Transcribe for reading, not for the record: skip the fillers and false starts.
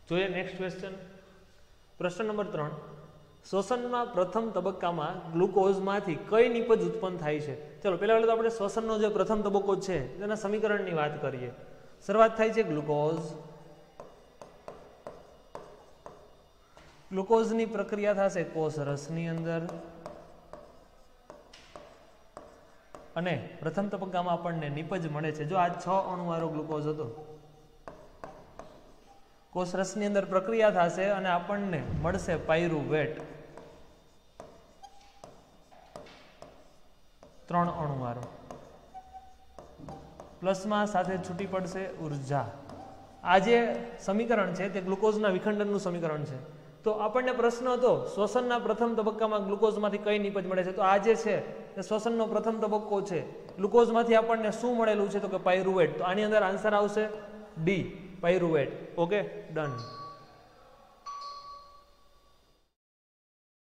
જોઈએ next question. પ્રશ્ન number 3. શ્વસનના પ્રથમ તબક્કામાં ગ્લુકોઝમાંથી કઈ નિપજ ઉત્પન્ન થાય છે? ચલો પહેલા તો આપણે શ્વસનનો જે પ્રથમ તબક્કો છે તેના સમીકરણની વાત કરીએ. શરૂઆત થાય છે ગ્લુકોઝ. ગ્લુકોઝની પ્રક્રિયા થશે કોષ રસની અંદર અને પ્રથમ તબક્કામાં આપણને નિપજ મળે છે. જો આ 6 અણુવાળો ગ્લુકોઝ હતો, કોષ રસની અંદર પ્રક્રિયા થશે અને આપણને મળશે પાયરુવેટ 3 અણુવાળો. પ્લસમાં સાથે છૂટી પડશે ઉર્જા. આ જે સમીકરણ છે તે ગ્લુકોઝના વિખંડનનું સમીકરણ છે. તો આપણને પ્રશ્ન હતો શ્વસનના પ્રથમ તબક્કામાં ગ્લુકોઝમાંથી કઈ નિપજ મળે છે. તો આ જે છે તે શ્વસનનો પ્રથમ તબક્કો છે. ગ્લુકોઝમાંથી આપણને શું મળેલું છે? તો કે પાયરુવેટ. તો આની અંદર આન્સર આવશે ડી, પાયરુવેટ. Okay, done.